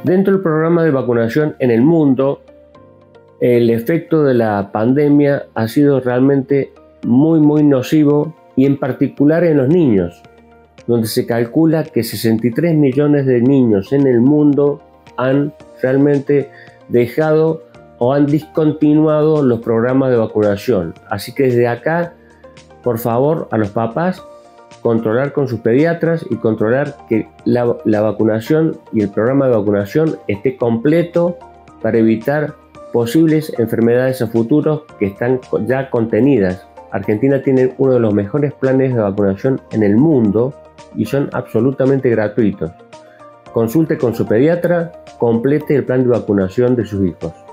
Dentro del programa de vacunación en el mundo, el efecto de la pandemia ha sido realmente muy nocivo, y en particular en los niños, donde se calcula que 63 millones de niños en el mundo han realmente dejado o han discontinuado los programas de vacunación. Así que desde acá, por favor, a los papás, controlar con sus pediatras y controlar que la vacunación y el programa de vacunación esté completo para evitar posibles enfermedades a futuro que están ya contenidas. Argentina tiene uno de los mejores planes de vacunación en el mundo y son absolutamente gratuitos. Consulte con su pediatra, complete el plan de vacunación de sus hijos.